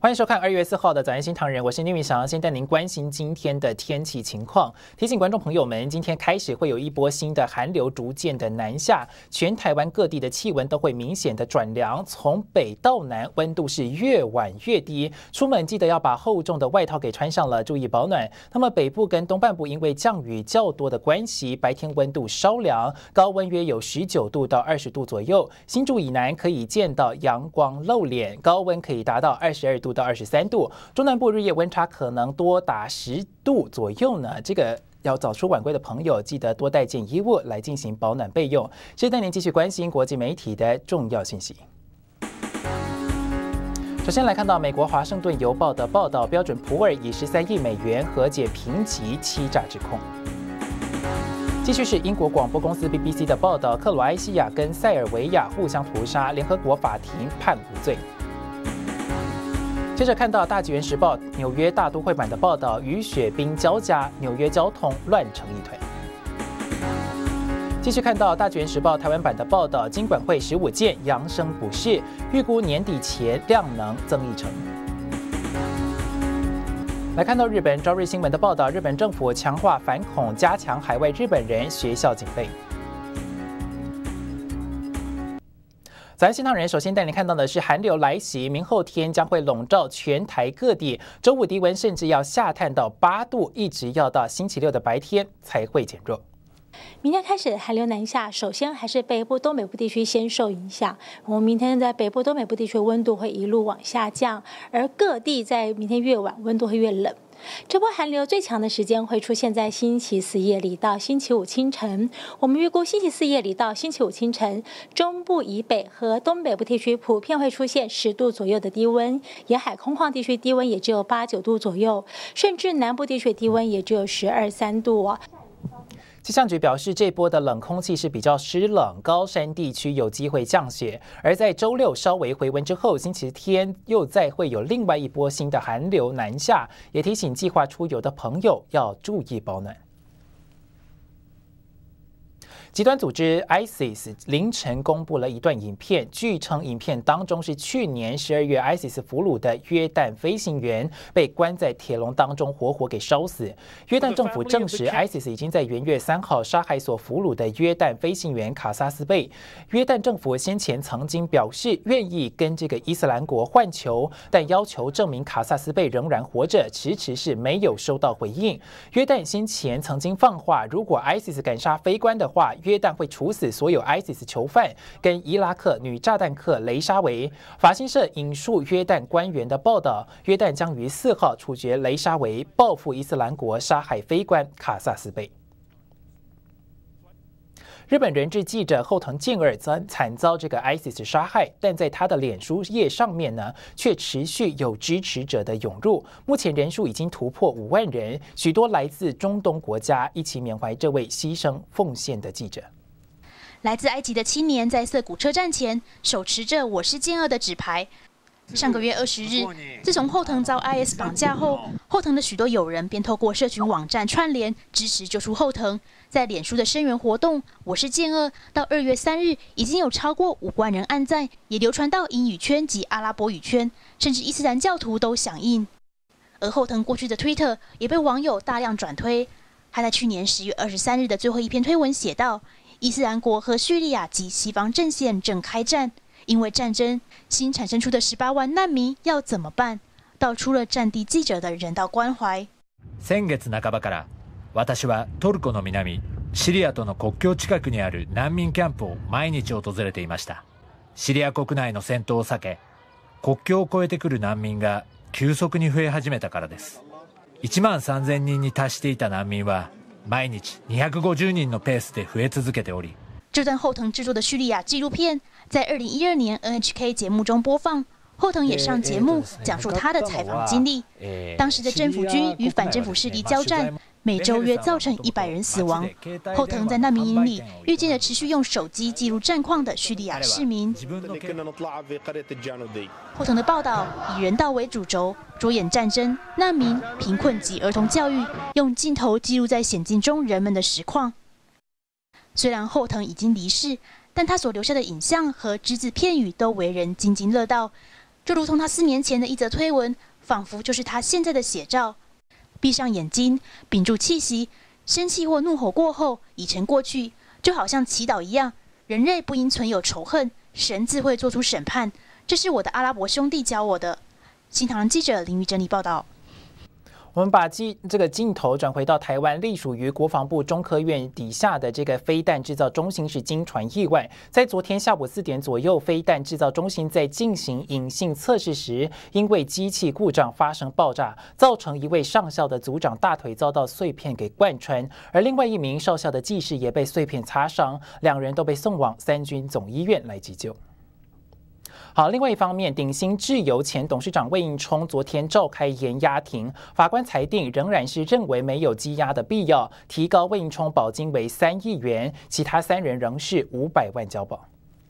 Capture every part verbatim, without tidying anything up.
欢迎收看二月四号的早安新唐人，我是聂云翔，先带您关心今天的天气情况。提醒观众朋友们，今天开始会有一波新的寒流逐渐的南下，全台湾各地的气温都会明显的转凉，从北到南温度是越晚越低。出门记得要把厚重的外套给穿上了，注意保暖。那么北部跟东半部因为降雨较多的关系，白天温度稍凉，高温约有十九度到二十度左右。新竹以南可以见到阳光露脸，高温可以达到二十二度到二十三度，中南部日夜温差可能多达十度左右呢。这个要早出晚归的朋友，记得多带件衣物来进行保暖备用。接着带您继续关心国际媒体的重要信息。首先来看到美国《华盛顿邮报》的报道，标准普尔以十三亿美元和解评级欺诈指控。继续是英国广播公司 B B C 的报道，克罗埃西亚跟塞尔维亚互相屠杀，联合国法庭判无罪。接着看到《大纪元时报》纽约大都会版的报道，雨雪冰交加，纽约交通乱成一团。继续看到《大纪元时报》台湾版的报道，金管会十五件扬声补市，预估年底前量能增一成。来看到日本朝日新闻的报道，日本政府强化反恐，加强海外日本人学校警备。早安新唐人首先带您看到的是寒流来袭，明后天将会笼罩全台各地，周五低温甚至要下探到八度，一直要到星期六的白天才会减弱。 明天开始寒流南下，首先还是北部、东北部地区先受影响。我们明天在北部、东北部地区温度会一路往下降，而各地在明天越晚温度会越冷。这波寒流最强的时间会出现在星期四夜里到星期五清晨。我们预估星期四夜里到星期五清晨，中部以北和东北部地区普遍会出现十度左右的低温，沿海空旷地区低温也只有八九度左右，甚至南部地区低温也只有十二三度哦。 气象局表示，这波的冷空气是比较湿冷，高山地区有机会降雪。而在周六稍微回温之后，星期天又再会有另外一波新的寒流南下，也提醒计划出游的朋友要注意保暖。极端组织 ISIS 凌晨公布了一段影片，据称影片当中是去年十二月 ISIS 俘虏的约旦飞行员被关在铁笼当中活活给烧死。约旦政府证实 ISIS 已经在元月三号杀害所俘虏的约旦飞行员卡萨斯贝。约旦政府先前曾经表示愿意跟这个伊斯兰国换囚，但要求证明卡萨斯贝仍然活着，迟迟是没有收到回应。约旦先前曾经放话，如果 ISIS 敢杀飞官的话，约旦会处死所有 ISIS 囚犯，跟伊拉克女炸弹客雷沙维。法新社引述约旦官员的报道，约旦将于四号处决雷沙维，报复伊斯兰国杀害飞官卡萨斯贝。日本人质记者后藤健二惨惨遭这个 ISIS 杀害，但在他的脸书页上面呢，却持续有支持者的涌入，目前人数已经突破五万人，许多来自中东国家，一起缅怀这位牺牲奉献的记者。 来自埃及的青年在涩谷车站前手持着"我是健二"的纸牌。上个月二十日，自从后藤遭 I S 绑架后，后藤的许多友人便透过社群网站串联支持救出后藤。在脸书的声援活动"我是健二"到二月三日，已经有超过五万人按赞，也流传到英语圈及阿拉伯语圈，甚至伊斯兰教徒都响应。而后藤过去的 Twitter 也被网友大量转推。他在去年十月二十三日的最后一篇推文写道："伊斯兰国和叙利亚及西方阵线正开战。因为战争，新产生出的十八万难民要怎么办？"道出了战地记者的人道关怀。 先月半ばから、私はトルコの南、シリアとの国境近くにある難民キャンプを毎日訪れていました。シリア国内の戦闘を避け、国境を越えてくる難民が急速に増え始めたからです。いちまんさんぜんにんに達していた難民は、毎日にひゃくごじゅうにんのペースで増え続けており。 这段后藤制作的叙利亚纪录片在二零一二年 N H K 节目中播放，后藤也上节目讲述他的采访经历。当时的政府军与反政府势力交战，每周约造成一百人死亡。后藤在难民营里遇见了持续用手机记录战况的叙利亚市民。后藤的报道以人道为主轴，着眼战争、难民、贫困及儿童教育，用镜头记录在险境中人们的实况。虽然后藤已经离世，但他所留下的影像和只字片语都为人津津乐道。 就如同他四年前的一则推文，仿佛就是他现在的写照。闭上眼睛，屏住气息，生气或怒吼过后，已成过去，就好像祈祷一样。人类不应存有仇恨，神自会做出审判。这是我的阿拉伯兄弟教我的。新唐人记者林玉珍妮报道。 我们把镜这个镜头转回到台湾，隶属于国防部中科院底下的这个飞弹制造中心是经传意外，在昨天下午四点左右，飞弹制造中心在进行隐性测试时，因为机器故障发生爆炸，造成一位上校的组长大腿遭到碎片给贯穿，而另外一名少校的技士也被碎片擦伤，两人都被送往三军总医院来急救。好，另外一方面，鼎新制油前董事长魏应充昨天召开延押庭，法官裁定仍然是认为没有羁押的必要，提高魏应充保金为三亿元，其他三人仍是五百万交保。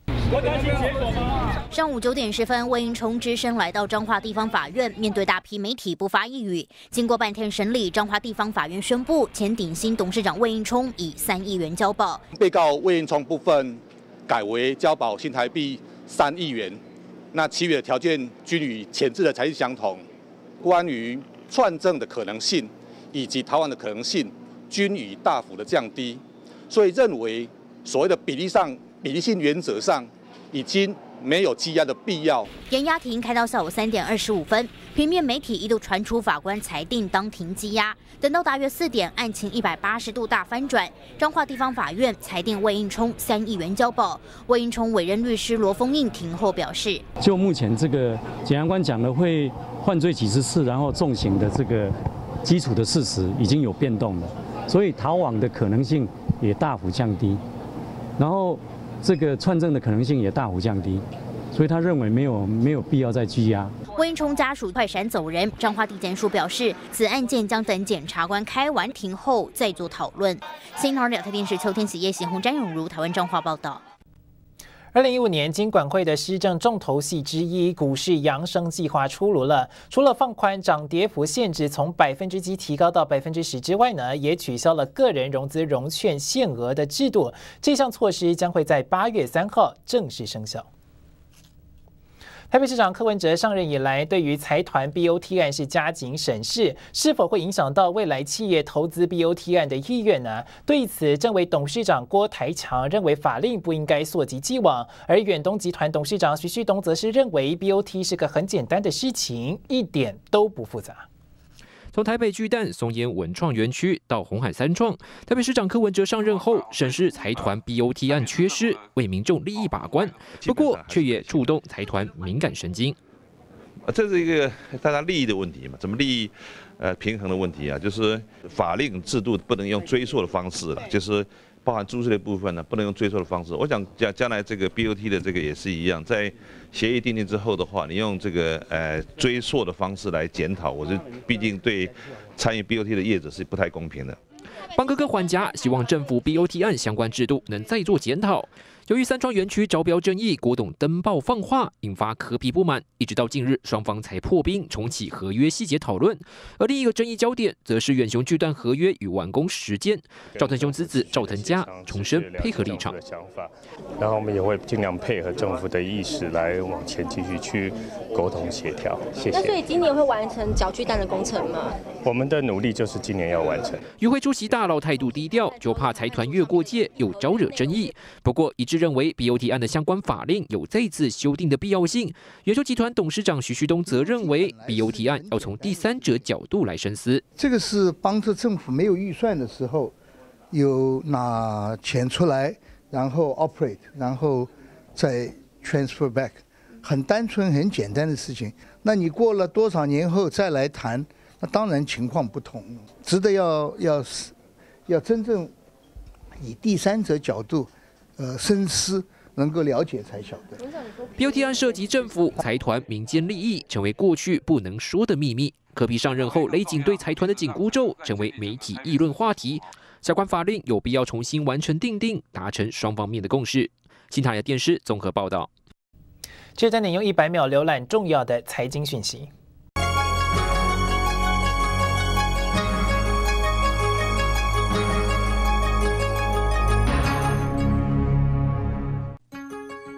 上午九点十分，魏应充只身来到彰化地方法院，面对大批媒体不发一语。经过半天审理，彰化地方法院宣布，前鼎新董事长魏应充以三亿元交保。 被告魏应充部分改为交保新台币三亿元。那其余的条件均与前置的材质相同，关于串证的可能性以及逃亡的可能性均已大幅的降低，所以认为所谓的比例上比例性原则上已经没有羁押的必要。 延押庭开到下午三点二十五分，平面媒体一度传出法官裁定当庭羁押，等到大约四点，案情一百八十度大翻转，彰化地方法院裁定魏应充三亿元交保。魏应充委任律师罗丰印庭后表示， 就目前这个检察官讲的会犯罪几十次，然后重刑的这个基础的事实已经有变动了，所以逃亡的可能性也大幅降低，然后这个串证的可能性也大幅降低。所以他认为没有没有必要再羁押。 魏应充家属快闪走人，彰化地检署表示，此案件将等检察官开完庭后再做讨论。新唐人两台电视邱天喜、叶喜红、詹永如，台湾彰化报道。 二零一五年金管会的施政重头戏之一，股市扬升计划出炉了。除了放宽涨跌幅限制从百分之七提高到百分之十之外呢，也取消了个人融资融券限额的制度。这项措施将会在八月三号正式生效。台北市长柯文哲上任以来，对于财团 B O T 案是加紧审视，是否会影响到未来企业投资 B O T 案的意愿呢？对此，政委董事长郭台强认为法令不应该溯及既往，而远东集团董事长徐旭东则是认为 B O T 是个很简单的事情，一点都不复杂。 从台北巨蛋、松烟文创园区到鸿海三创，台北市长柯文哲上任后，审视财团 B O T 案缺失，为民众利益把关，不过却也触动财团敏感神经。 这是一个大家利益的问题嘛？怎么利益呃平衡的问题啊？就是法令制度不能用追溯的方式了，就是包含租税的部分呢，不能用追溯的方式。我想将将来这个 B O T 的这个也是一样，在协议订定之后的话，你用这个呃追溯的方式来检讨，我是毕竟对参与 B O T 的业者是不太公平的。 帮哥哥还价，希望政府 B O T 案相关制度能再做检讨。由于三创园区招标争议，郭董登报放话，引发柯 P 不满，一直到近日双方才破冰重启合约细节讨论。而另一个争议焦点，则是远雄巨蛋合约与完工时间。赵腾雄之子赵腾家重申配合立场， 然后我们也会尽量配合政府的意识来往前继续去沟通协调。谢谢。 那所以今年会完成小巨蛋的工程吗？ 我们的努力就是今年要完成。 与会出席大佬态度低调，就怕财团越过界又招惹争议。不过一致认为 B O T 案的相关法令有再次修订的必要性。远雄集团董事长徐旭东则认为 B O T 案要从第三者角度来深思。 这个是帮助政府没有预算的时候，有拿钱出来，然后 operate， 然后再 transfer back， 很单纯很简单的事情。那你过了多少年后再来谈，那当然情况不同，值得要要要真正以第三者角度呃深思，能够了解才晓得。 B O T 案涉及政府、财团、民间利益，成为过去不能说的秘密。柯 P 上任后，勒紧对财团的紧箍咒，成为媒体议论话题。相关法令有必要重新完成订定，达成双方面的共识。新唐人电视综合报道。 接着，你用一百秒浏览重要的财经讯息。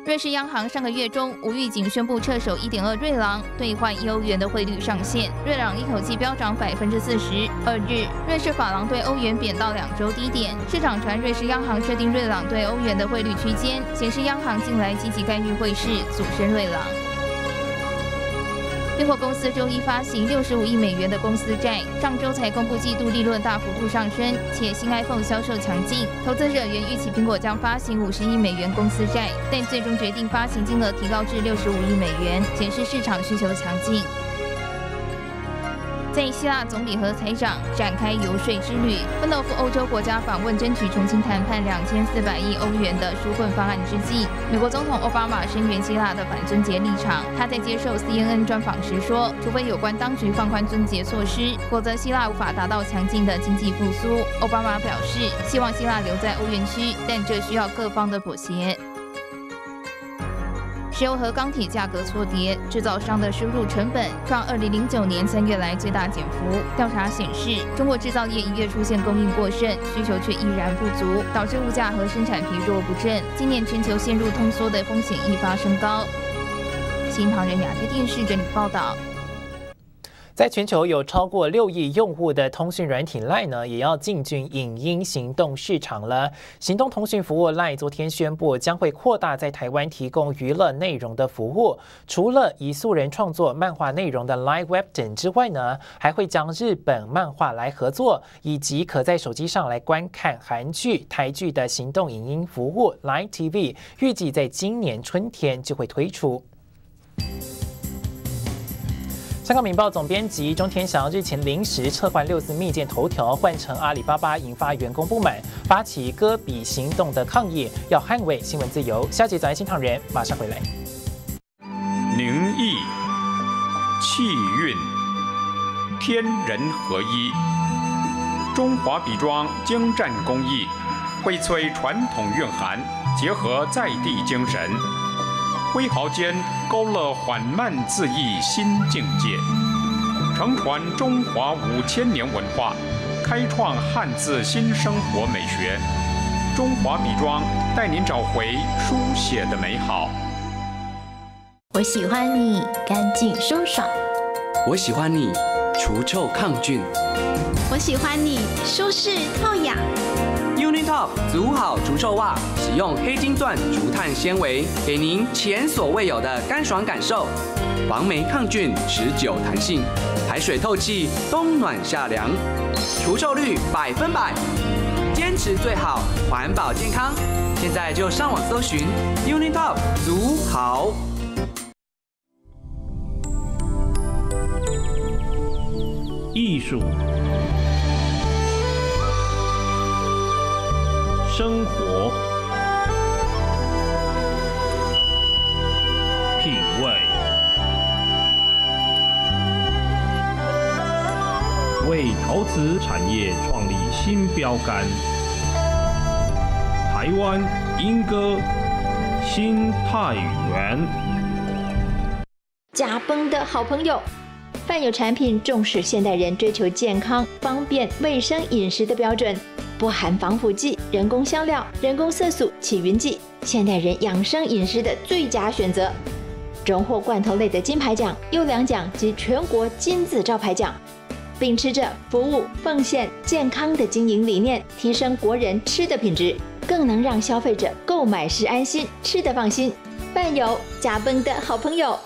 瑞士央行上个月中无预警宣布撤手一点二瑞郎，兑换一欧元的汇率上限，瑞郎一口气飙涨百分之四十。二日，瑞士法郎对欧元贬到两周低点，市场传瑞士央行设定瑞郎对欧元的汇率区间，显示央行近来积极干预汇市，阻升瑞郎。苹果公司周一发行六十五亿美元的公司债，上周才公布季度利润大幅度上升，且新 iPhone 销售强劲，投资者原预期苹果将发行五十亿美元公司债，但最终决定发行金额提高至六十五亿美元，显示市场需求强劲。在希腊总理和财长展开游说之旅，芬诺夫欧洲国家访问争取重新谈判两千四百亿欧元的纾困方案之际，美国总统奥巴马声援希腊的反尊节立场。他在接受 C N N 专访时说，除非有关当局放宽尊节措施，否则希腊无法达到强劲的经济复苏。奥巴马表示，希望希腊留在欧元区，但这需要各方的妥协。石油和钢铁价格错跌，制造商的输入成本创二零零九年三月来最大减幅。调查显示，中国制造业一月出现供应过剩，需求却依然不足，导致物价和生产疲弱不振。今年全球陷入通缩的风险愈发升高。新唐人亚太电视整理报道。 在全球有超过六亿用户的通讯软体 LINE 呢，也要进军影音行动市场了。行动通讯服务 LINE 昨天宣布，将会扩大在台湾提供娱乐内容的服务。除了以素人创作漫画内容的 LINE Webtoon 之外呢，还会将日本漫画来合作，以及可在手机上来观看韩剧、台剧的行动影音服务 LINE T V， 预计在今年春天就会推出。香港《明报》总编辑钟天祥日前临时撤换六四密件头条，换成阿里巴巴，引发员工不满，发起割笔行动的抗议，要捍卫新闻自由。下集早安新唐人马上回来。 宁毅、气韵，天人合一。中华笔庄精湛工艺，荟萃传统蕴含，结合在地精神。挥毫间勾勒缓慢恣意新境界，承传中华五千年文化，开创汉字新生活美学。中华笔庄带您找回书写的美好。 我喜欢你干净舒爽， 我喜欢你除臭抗菌， 我喜欢你舒适透氧。 Unitop 足好除臭袜，使用黑金钻竹炭纤维，给您前所未有的干爽感受，防霉抗菌，持久弹性，排水透气，冬暖夏凉，除臭率百分百，坚持最好，环保健康。现在就上网搜寻 Unitop 足好。 艺术。生活，品味，为陶瓷产业创立新标杆。台湾莺歌新泰园， 甲崩的好朋友。饭友产品重视现代人追求健康、方便、卫生饮食的标准。不含防腐剂、人工香料、人工色素、起云剂，现代人养生饮食的最佳选择。荣获罐头类的金牌奖、优良奖及全国金字招牌奖，秉持着服务、奉献、健康的经营理念，提升国人吃的品质，更能让消费者购买时安心，吃得放心。饭友甲崩的好朋友。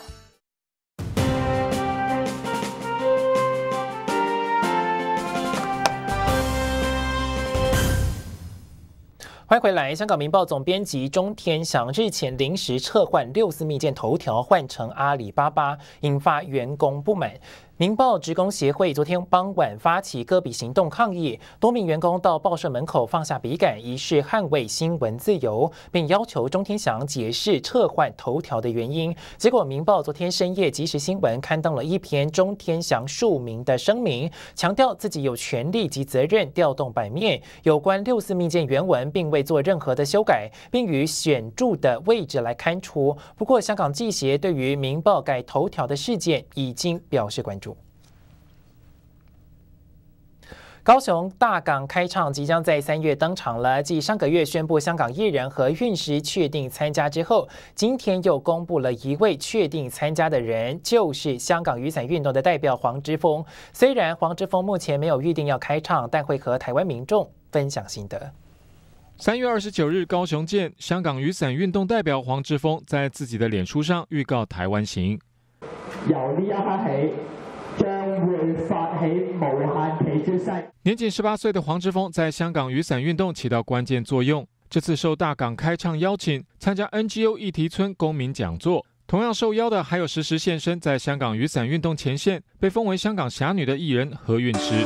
欢迎回来，香港《明报》总编辑钟天祥日前临时撤换六四密件头条，换成阿里巴巴，引发员工不满。明报职工协会昨天傍晚发起割笔行动抗议，多名员工到报社门口放下笔杆，以示捍卫新闻自由，并要求钟天祥解释撤换头条的原因。结果，明报昨天深夜即时新闻刊登了一篇钟天祥署名的声明，强调自己有权利及责任调动版面，有关六四密件原文并未做任何的修改，并于显著的位置来刊出。不过，香港记协对于明报改头条的事件已经表示关注。 高雄大港开唱即将在三月登场了。继上个月宣布香港艺人何韵诗确定参加之后，今天又公布了一位确定参加的人，就是香港雨伞运动的代表黄之锋。虽然黄之锋目前没有预定要开唱，但会和台湾民众分享心得。 三月二十九日，高雄见，香港雨伞运动代表黄之锋在自己的脸书上预告台湾行。 由呢一刻起，將會發起無限期絕食。 年僅十八歲的黃之鋒在香港雨傘運動起到關鍵作用。這次受大港開唱邀請，參加 N G O 議題村公民講座。同樣受邀的還有實時現身在香港雨傘運動前線，被封為香港俠女的藝人何韻詩。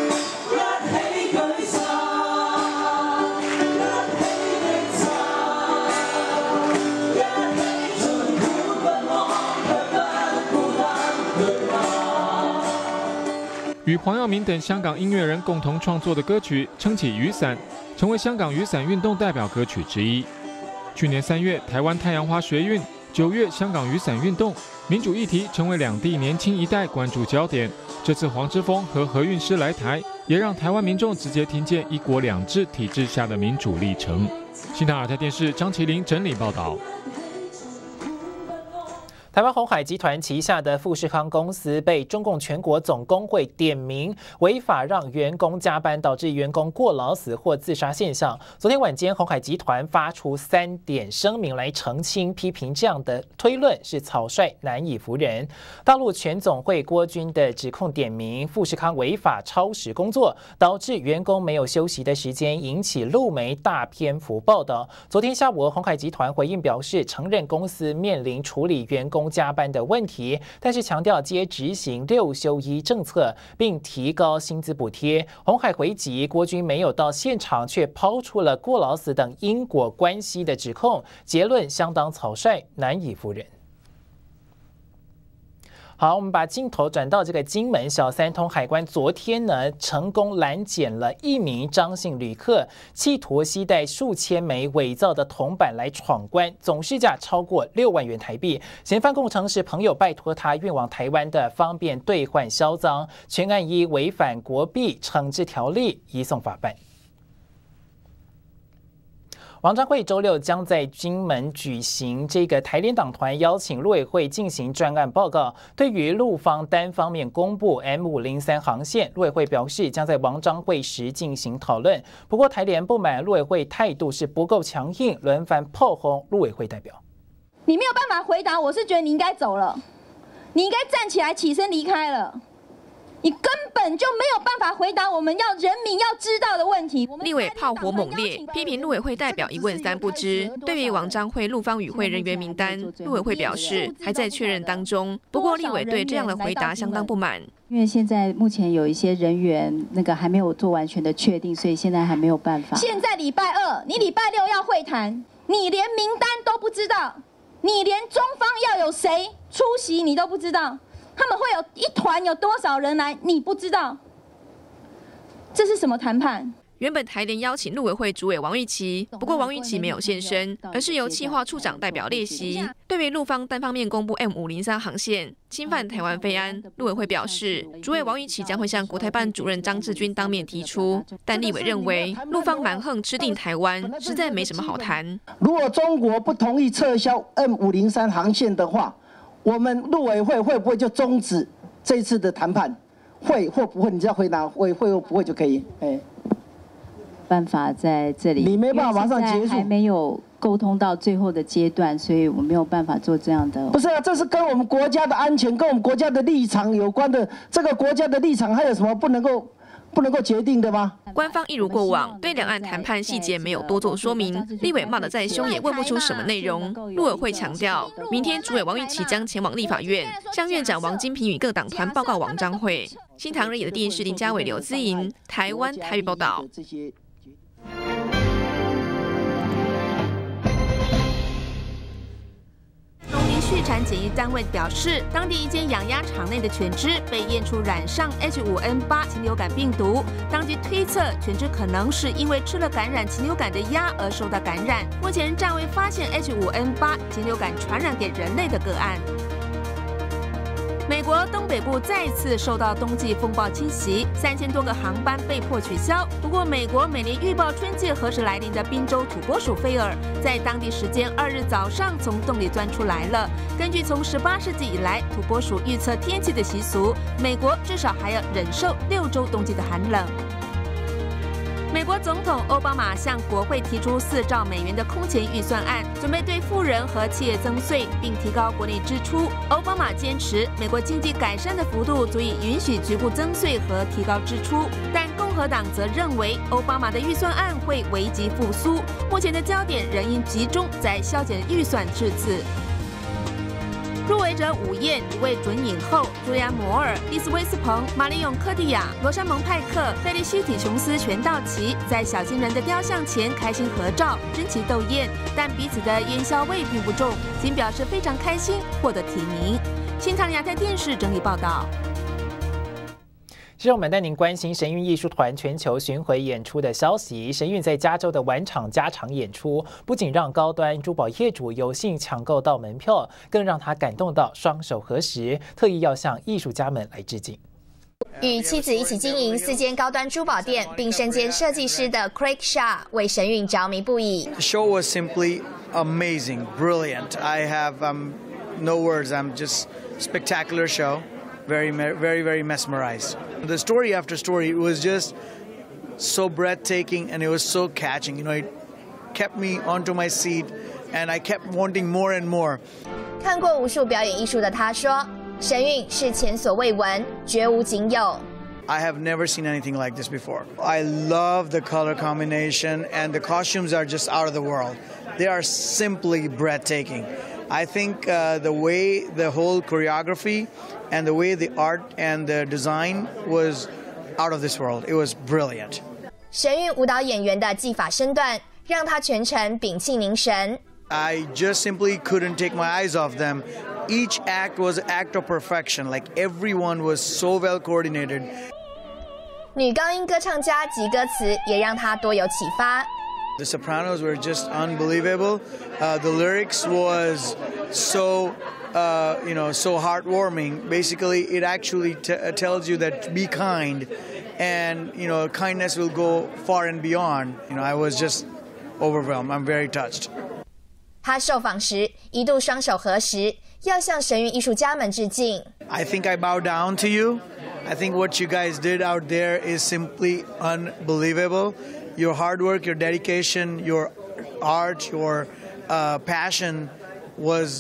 與黃耀明等香港音樂人共同創作的歌曲《撐起雨傘》，成為香港雨傘運動代表歌曲之一。去年三月，台灣太陽花學運；九月，香港雨傘運動，民主議題成為兩地年輕一代關注焦點。這次黃之鋒和何韻詩來台，也讓台灣民眾直接聽見一國兩制體制下的民主歷程。新唐二台電視張麒麟整理報道。 台灣鴻海集團旗下的富士康公司被中共全國總工會點名違法讓員工加班，導致員工過勞死或自殺現象。昨天晚間，鴻海集團發出三點聲明來澄清，批評這樣的推論是草率難以服人。大陸全總會郭軍的指控點名富士康違法超時工作，導致員工沒有休息的時間，引起陸媒大篇幅報道。昨天下午，鴻海集團回應表示，承認公司面臨處理員工加班的問題，但是強調皆執行六休一政策，並提高薪資補貼。鴻海回擊郭軍沒有到現場，卻拋出了過勞死等因果關係的指控，結論相當草率，難以服人。好，我們把鏡頭轉到這個金門小三通海關，昨天呢成功攔檢了一名張姓旅客，企圖攜帶數千枚偽造的銅板來闖關，總市價超過六萬元台幣。嫌犯供稱是朋友拜託他運往台灣的，方便兌換銷贓。全案依違反國幣懲治條例移送法辦。王章惠周六將在金門舉行這個台聯黨團邀請陸委會進行專案報告。對於陸方單方面公布 M 五零三航線，陸委會表示將在王章惠時進行討論。不過台聯不滿陸委會態度是不夠強硬，輪番炮轟陸委會代表。 你沒有辦法回答，我是覺得你應該走了，你應該站起來起身離開了。你根本就沒有辦法回答我們要人民要知道的問題。 立委炮火猛烈，批評陸委會代表一問三不知。對於王章惠陸方與會人員名單，陸委會表示還在確認當中。不過立委對這樣的回答相當不滿， 因為現在目前有一些人員那個還沒有做完全的確定，所以現在還沒有辦法。 現在禮拜二，你禮拜六要會談，你連名單都不知道，你連中方要有誰出席你都不知道。他們會有一團有多少人來？你不知道，這是什麼談判？ 原本台聯邀請陸委會主委王玉琦，不過王玉琦沒有現身，而是由企劃處長代表列席。對於陸方單方面公布 M 五零三航線侵犯台灣飛安，陸委會表示，主委王玉琦將會向國台辦主任張志軍當面提出。但立委認為，陸方蠻橫吃定台灣，實在沒什麼好談。 如果中國不同意撤銷 M 五零三航線的話，我們陸委會會不會就終止這次的談判？會或不會？你只要回答會會或不會就可以。哎， 辦法在這裡， 你沒辦法馬上結束， 還沒有溝通到最後的階段，所以我沒有辦法做這樣的。 不是啊，這是跟我們國家的安全、跟我們國家的立場有關的。這個國家的立場還有什麼不能夠？不能夠決定的嗎？ 官方一如過往，對兩岸談判細節沒有多做說明。立委罵得再兇，也問不出什麼內容。陸委會強調，明天主委王玉琦將前往立法院，向院長王金平與各黨團報告王章惠。新唐人亞的電視林家偉、劉姿瑩，台灣台語報道。畜產檢疫單位表示，當地一間養鴨場內的犬隻被驗出染上 H 五 N 八 禽流感病毒，當局推測犬隻可能是因為吃了感染禽流感的鴨而受到感染。目前暫未發現 H 五 N 八 禽流感傳染給人類的個案。美國国东北部再次受到冬季风暴侵袭，三千多个航班被迫取消。不过，美国每年预报春季何时来临的宾州土拨鼠菲尔，在当地时间二日早上从洞里钻出来了。根据从十八世纪以来土拨鼠预测天气的习俗，美国至少还要忍受六周冬季的寒冷。美国总统奥巴马向国会提出四兆美元的空前预算案，准备对富人和企业增税，并提高国内支出。奥巴马坚持，美国经济改善的幅度足以允许局部增税和提高支出，但共和党则认为奥巴马的预算案会危及复苏。目前的焦点仍应集中在削减预算赤字。入围者午宴，五位准影后朱莉安·摩尔、丽丝·威斯彭、玛丽永·科蒂亚、罗山蒙·派克、费利西提·琼斯全到齐，在小金人的雕像前开心合照，争奇斗艳，但彼此的烟硝味并不重，仅表示非常开心获得提名。新唐亚太电视整理报道。 接着我们带您关心神韵艺术团全球巡回演出的消息。神韵在加州的晚场加场演出，不仅让高端珠宝业主有幸抢购到门票，更让他感动到双手合十，特意要向艺术家们来致敬。 与妻子一起经营四间高端珠宝店，并身兼设计师的 Craig Shaw 为神韵着迷不已。 The show was simply amazing, brilliant. I have um, no words. I'm just spectacular show. Very, very, very mesmerized. The story after story was just so breathtaking, and it was so catching. You know, it kept me onto my seat, and I kept wanting more and more. 看过无数表演艺术的他说，神韵是前所未闻，绝无仅有。 I have never seen anything like this before. I love the color combination, and the costumes are just out of the world. They are simply breathtaking. I think uh, the way the whole choreography and the way the art and the design was out of this world. It was brilliant. 神韵舞蹈演员的技法身段，让他全程屏气凝神。 I just simply couldn't take my eyes off them. Each act was an act of perfection. Like everyone was so well coordinated. 女高音歌唱家及歌词也让他多有启发。 The Sopranos were just unbelievable. Uh, the lyrics was so, uh, you know, so heartwarming. Basically, it actually t tells you that be kind, and you know, kindness will go far and beyond. You know, I was just overwhelmed. I'm very touched. 他受访时一度双手合十，要向神韵艺术家们致敬。 I think I bow down to you. I think what you guys did out there is simply unbelievable. Your hard work, your dedication, your art, your uh, passion was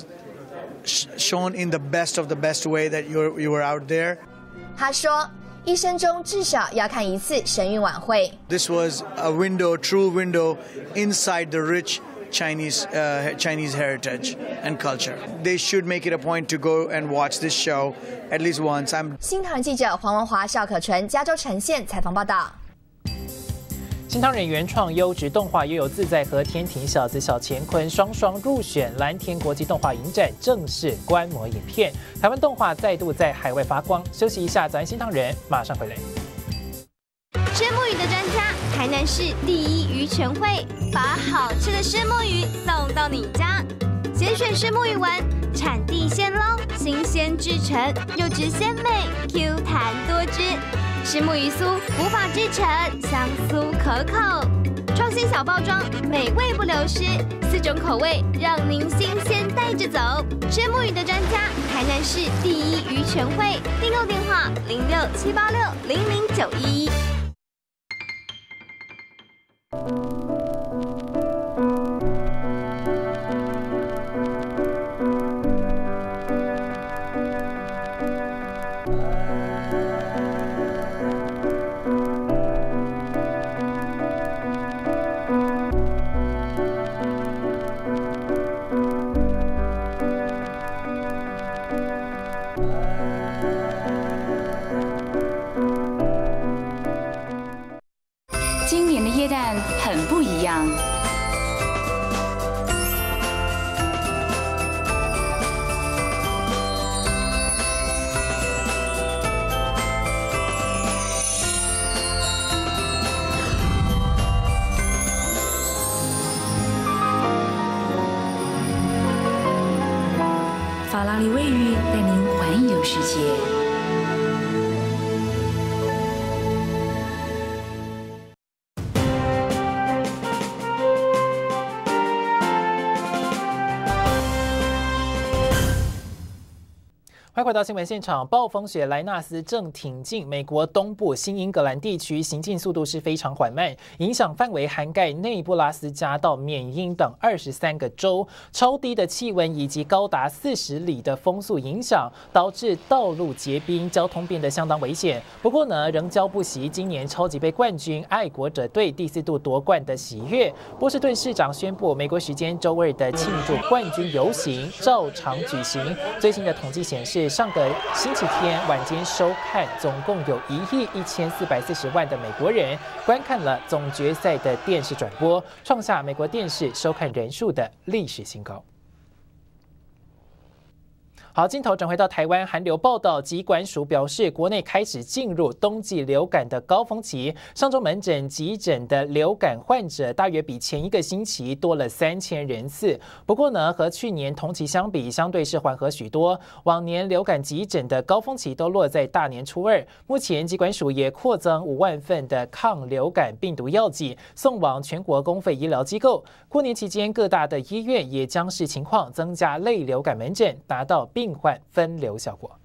sh shown in the best of the best way that you you were out there. 他说，一生中至少要看一次神韵晚会。 This was a window, true window, inside the rich Chinese uh, Chinese heritage and culture. They should make it a point to go and watch this show at least once. I'm 新唐人记者黄文华、邵可纯，加州呈现采访报道。 新唐人原创优质动画，又有自在和天庭小子小乾坤双双入选蓝天国际动画影展正式观摩影片。台湾动画再度在海外发光。休息一下，早安新唐人马上回来。 虱目鱼的专家，台南市第一鱼全会，把好吃的虱目鱼送到你家。鲜选虱目鱼丸，产地现捞，新鲜制成，肉质鲜美 ，Q 弹多汁。虱目鱼酥无法制成，香酥可口。创新小包装，美味不流失，四种口味让您新鲜带着走。虱目鱼的专家，台南市第一鱼全会，订购电话零六七八六零零九一。 今年的耶诞很不一样。法拉利卫浴带您环游世界。 欢迎回到新闻现场。暴风雪莱纳斯正挺进美国东部新英格兰地区，行进速度是非常缓慢，影响范围涵盖内布拉斯加到缅因等二十三个州。超低的气温以及高达四十里的风速影响，导致道路结冰，交通变得相当危险。不过呢，仍交不习今年超级杯冠军爱国者队第四度夺冠的喜悦。波士顿市长宣布，美国时间周二的庆祝冠军游行照常举行。最新的统计显示，上个星期天晚间收看，总共有一亿一千四百四十万的美国人观看了总决赛的电视转播，创下美国电视收看人数的历史新高。好，镜头转回到台湾，韩流报道，疾管署表示，国内开始进入冬季流感的高峰期。上周门诊急诊的流感患者大约比前一个星期多了三千人次。不过呢，和去年同期相比，相对是缓和许多。往年流感急诊的高峰期都落在大年初二。目前疾管署也扩增五万份的抗流感病毒药剂，送往全国公费医疗机构。过年期间，各大的医院也将视情况增加类流感门诊，达到病患分流效果。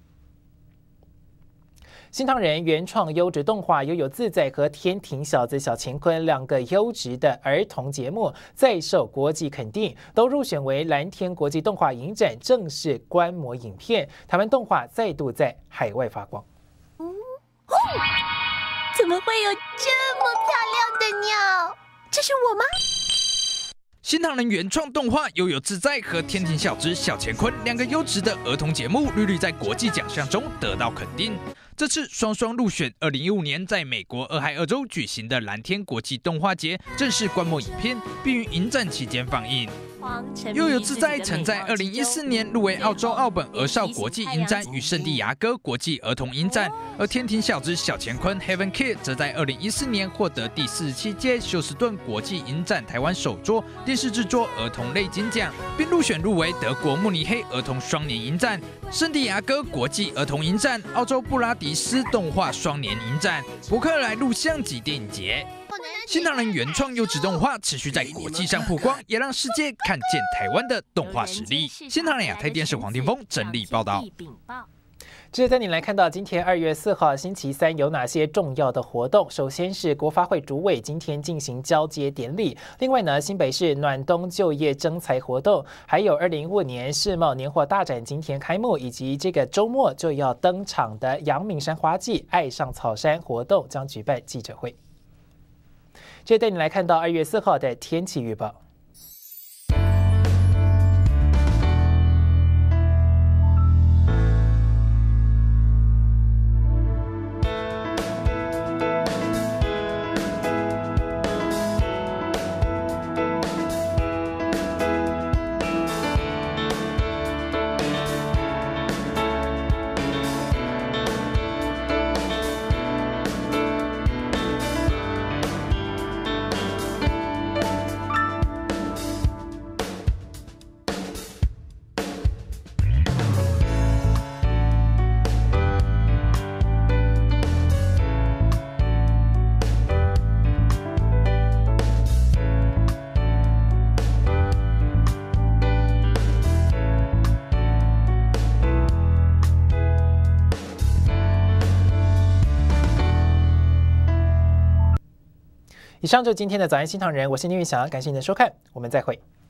新唐人原创优质动画《悠悠自在》和《天庭小子小乾坤》两个优质的儿童节目，再受国际肯定，都入选为蓝天国际动画影展正式观摩影片。台湾动画再度在海外发光。 嗯哦、怎么会有这么漂亮的鸟？这是我吗？ 新唐人原创动画《悠悠自在》和《天庭小子小乾坤》两个优质的儿童节目，屡屡在国际奖项中得到肯定。这次双双入选二零一五年在美国俄亥俄州举行的蓝天国际动画节正式观摩影片，并于影展期间放映。悠悠自在曾在二零一四年入围澳洲奥本儿少国际影展与圣地亚哥国际儿童影展，而天庭小子小乾坤 Heaven Kid 则在二零一四年获得第四十七届休斯顿国际影展台湾首作电视制作儿童类金奖，并入选入围德国慕尼黑儿童双年影展、圣地亚哥国际儿童影展、澳洲布拉迪斯动画双年影展、伯克莱录像及电影节。新唐人原创优质动画持续在国际上曝光，也让世界看见台湾的动画实力。新唐人亚太电视黄定峰整理报道。 接着带你来看到今天二月四号星期三有哪些重要的活动。首先是国发会主委今天进行交接典礼，另外呢，新北市暖冬就业征才活动，还有二零一五年世贸年货大展今天开幕，以及这个周末就要登场的阳明山花季爱上草山活动将举办记者会。接着带你来看到二月四号的天气预报。以上就是今天的早安新唐人，我是聂云祥，感谢您的收看，我们再会。